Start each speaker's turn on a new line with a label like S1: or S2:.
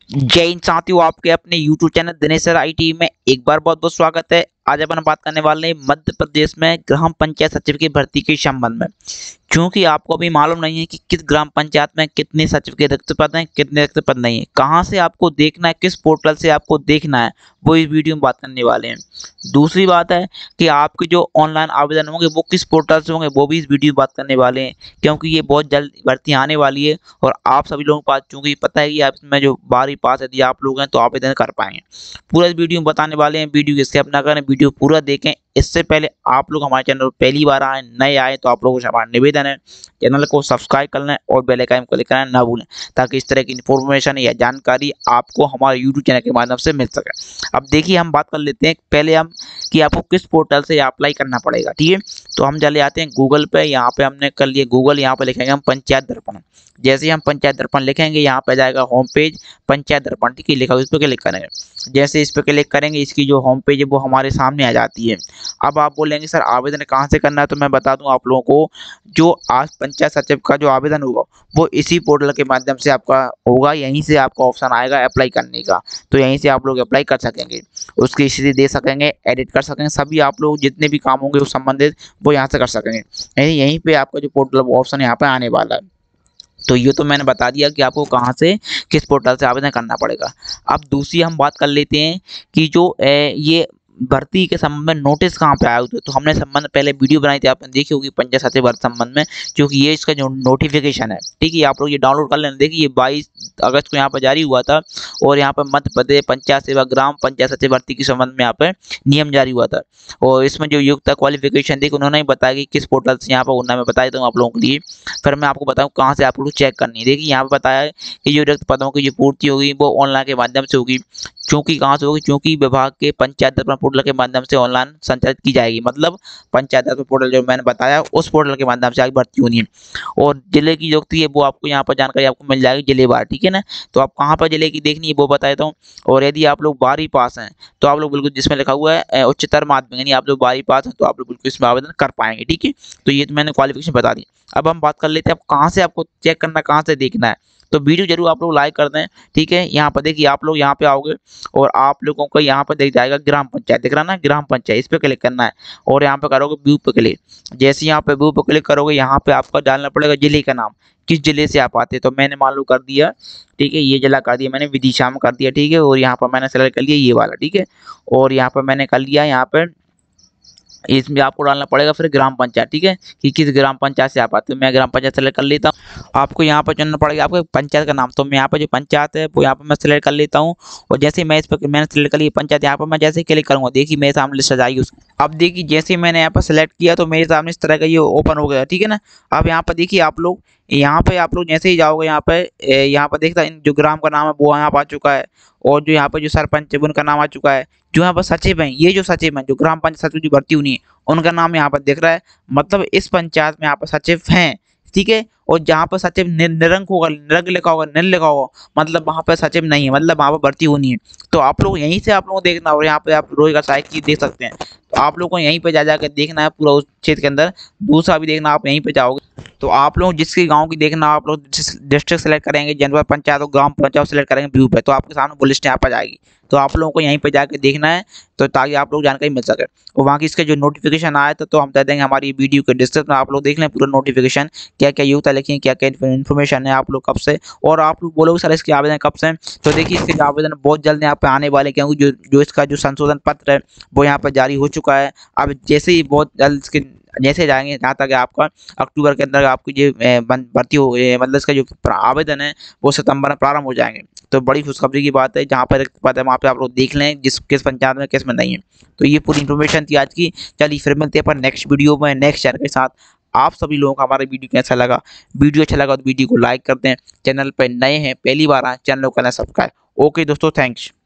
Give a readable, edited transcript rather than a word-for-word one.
S1: जय हिंद साथियों, आपके अपने YouTube channel Dinesh sir IT में एक बार बहुत बहुत स्वागत है। आज अपन बात करने वाले हैं मध्य प्रदेश में ग्राम पंचायत सचिव की भर्ती के संबंध में। क्योंकि आपको अभी मालूम नहीं है कि किस ग्राम पंचायत में कितने सचिव के रिक्त पद हैं, कितने रिक्त पद नहीं है, कहाँ से आपको देखना है, किस पोर्टल से आपको देखना है, वो इस वीडियो में बात करने वाले हैं। दूसरी बात है कि आपके जो ऑनलाइन आवेदन होंगे वो किस पोर्टल से होंगे, वो भी इस वीडियो में बात करने वाले हैं। क्योंकि ये बहुत जल्द भर्ती आने वाली है और आप सभी लोगों को पास चूंकि पता है कि आप इसमें जो 12वीं पास यदि आप लोग हैं तो आवेदन कर पाएंगे। पूरा इस वीडियो में बताने वाले हैं। वीडियो को स्किप ना करें, वीडियो पूरा देखें। इससे पहले आप लोग हमारे चैनल पर पहली बार आए, नए आए, तो आप लोगों से हमारा निवेदन है चैनल को सब्सक्राइब कर लें और बेल आइकन को क्लिक करना ना भूलें, ताकि इस तरह की इन्फॉर्मेशन या जानकारी आपको हमारे यूट्यूब चैनल के माध्यम से मिल सके। अब देखिए, हम बात कर लेते हैं पहले हम कि आपको किस पोर्टल से अप्लाई करना पड़ेगा। ठीक है, तो हम चले आते हैं गूगल पे। यहाँ पे हमने कर लिए गूगल, यहाँ पे लिखेंगे हम पंचायत दर्पण। जैसे ही हम पंचायत दर्पण लिखेंगे, यहाँ पे जाएगा होम पेज पंचायत दर्पण, ठीक है, लिखा हुआ, इस पर क्लिक करेंगे। जैसे इस पर क्लिक करेंगे, इसकी जो होम पेज है वो हमारे सामने आ जाती है। अब आप बोलेंगे सर आवेदन कहाँ से करना है, तो मैं बता दूं आप लोगों को, जो आज पंचायत सचिव का जो आवेदन होगा वो इसी पोर्टल के माध्यम से आपका होगा। यहीं से आपका ऑप्शन आएगा अप्लाई करने का, तो यहीं से आप लोग अप्लाई कर सकेंगे, उसकी स्थिति दे सकेंगे, एडिट कर सकेंगे, सभी आप लोग जितने भी काम होंगे उस संबंधित वो यहाँ से कर सकेंगे। यहीं पे आपका जो पोर्टल ऑप्शन यहाँ पे आने वाला है। तो ये तो मैंने बता दिया कि आपको कहाँ से किस पोर्टल से आवेदन करना पड़ेगा। अब दूसरी हम बात कर लेते हैं कि जो ये भर्ती के संबंध में नोटिस कहाँ पे आया हुआ है। तो हमने संबंध पहले वीडियो बनाई थी, आपने देखी होगी पंचायत सचिव भर्ती संबंध में, क्योंकि ये इसका जो नोटिफिकेशन है, ठीक है, आप लोग ये डाउनलोड कर लेना। देखिए, ये 22 अगस्त को यहाँ पर जारी हुआ था और यहाँ पर मध्य प्रदेश पंचायत सेवा ग्राम पंचायत सचिव भर्ती के संबंध में यहाँ पर नियम जारी हुआ था। और इसमें जो योग्यता क्वालिफिकेशन देखिए उन्होंने ही बताया कि किस पोर्टल से, यहाँ पर उन्होंने मैं बताया दूँ आप लोगों के लिए। फिर मैं आपको बताऊँ कहाँ से आप लोग चेक करनी है। देखिए, यहाँ पर बताया है कि जो रिक्त पदों की जो पूर्ति होगी वो ऑनलाइन के माध्यम से होगी। चूंकि कहाँ से होगी, चूंकि विभाग के पंचायत दर्पण पोर्टल के माध्यम से ऑनलाइन संचालित की जाएगी। मतलब पंचायत दर्पण पोर्टल जो मैंने बताया उस पोर्टल के माध्यम से आगे भर्ती होनी है। और जिले की जो है वो आपको यहाँ पर जानकारी आपको मिल जाएगी जिलेवार, ठीक है ना। तो आप कहाँ पर जिले की देखनी है वो बता देता हूँ। और यदि आप लोग 12वीं पास हैं तो आप लोग बिल्कुल, जिसमें लिखा हुआ है उच्चतर माध्यमिक, यानी आप लोग 12वीं पास हैं तो आप लोग बिल्कुल इसमें आवेदन कर पाएंगे। ठीक है, तो ये तो मैंने क्वालिफिकेशन बता दी। अब हम बात कर लेते हैं कहाँ से आपको चेक करना, कहाँ से देखना है। तो वीडियो जरूर आप लोग लाइक कर दें, ठीक है। यहाँ पर देखिए, आप लोग यहाँ पे आओगे और आप लोगों को यहाँ पर दिख जाएगा ग्राम पंचायत, दिख रहा ना, ग्राम पंचायत, इस पर क्लिक करना है और यहाँ पे करोगे व्यू पे क्लिक। जैसे यहाँ पे व्यू पे क्लिक करोगे, यहाँ पे आपको डालना पड़ेगा जिले का नाम, किस जिले से आप आते हैं। तो मैंने मालूम कर दिया, ठीक है, ये जिला कर दिया मैंने, विदिशा में कर दिया, ठीक है। और यहाँ पर मैंने सेलेक्ट कर लिया ये वाला, ठीक है। और यहाँ पर मैंने कर लिया, यहाँ पर इसमें आपको डालना पड़ेगा फिर ग्राम पंचायत, ठीक है, कि किस ग्राम पंचायत से आप आते हो। मैं ग्राम पंचायत सेलेक्ट कर लेता हूँ। आपको यहाँ पर चुनना पड़ेगा आपके पंचायत का नाम। तो मैं यहाँ पर जो पंचायत है वो यहाँ पर मैं सेलेक्ट कर लेता हूँ। और जैसे मैं इस पर मैंने सेलेक्ट कर लिया पंचायत, यहाँ पर मैं जैसे क्लिक करूँगा, देखिए मेरे सामने लिस्ट आ जाएगी उसकी। अब देखिए, जैसे ही मैंने यहाँ पर सेलेक्ट किया तो मेरे सामने इस तरह का ये ओपन हो गया, ठीक है ना। अब यहाँ पर देखिए, आप लोग यहाँ पे आप लोग जैसे ही जाओगे यहाँ पर देखता जो ग्राम का नाम है वो यहाँ पर आ चुका है। और जो यहाँ पर जो सरपंच है उनका नाम आ चुका है। जो यहाँ पर सचिव हैं, ये जो सचिव हैं, जो ग्राम पंचायत सचिव की भर्ती हुई है उनका नाम यहाँ पर दिख रहा है। मतलब इस पंचायत में यहाँ पर सचिव हैं, ठीक है। और जहाँ पर सचिव निरंक होगा, निरंक लिखा होगा, निल लिखा होगा, मतलब वहाँ पर सचिव नहीं है, मतलब वहाँ पर भर्ती होनी है। तो आप लोग यहीं से आप लोगों को देखना। और यहाँ पे आप रोजगार सहायक की देख सकते हैं। तो आप लोग को यहीं पे जा जाकर देखना है पूरा उस क्षेत्र के अंदर। दूसरा भी देखना, आप यहीं पे जाओगे तो आप लोग जिसके गांव की देखना, आप लोग डिस्ट्रिक्ट सेलेक्ट करेंगे, जनपद पंचायत और ग्राम पंचायत सेलेक्ट करेंगे व्यू पे, तो आपके सामने वो लिस्ट यहाँ पर जाएगी। तो आप लोगों को यहीं पे जाके देखना है, तो ताकि आप लोग जानकारी मिल सके। और वहाँ की इसके जो नोटिफिकेशन आया था तो हम दे देंगे हमारी वीडियो के डिस्क्रिप्शन में, आप लोग देख लें पूरा नोटिफिकेशन, क्या क्या योग्यता लिखी है, क्या क्या इन्फॉर्मेशन है, आप लोग कब से। और आप लोग बोलोगे सर इसके आवेदन कब से हैं, तो देखिए इसके आवेदन बहुत जल्द यहाँ पे आने वाले, क्योंकि जो इसका जो संशोधन पत्र है वो यहाँ पर जारी हो चुका है। अब जैसे ही बहुत जल्द इसके जैसे जाएंगे, जहाँ तक आपका अक्टूबर के अंदर आपकी जो भर्ती हो, मतलब इसका जो आवेदन है वो सितंबर में प्रारंभ हो जाएंगे। तो बड़ी खुशखबरी की बात है, जहाँ पर रिक्त पद है वहाँ पे आप लोग देख लें किस पंचायत में किस में नहीं है। तो ये पूरी इन्फॉर्मेशन थी आज की। चलिए फिर मिलते हैं अपन नेक्स्ट वीडियो में नेक्स्ट चैनल के साथ। आप सभी लोगों का हमारा वीडियो कैसा लगा, वीडियो अच्छा लगा तो वीडियो को लाइक कर दें। चैनल पर नए हैं, पहली बार आए, चैनल को करना सब्सक्राइब। ओके दोस्तों, थैंक्स।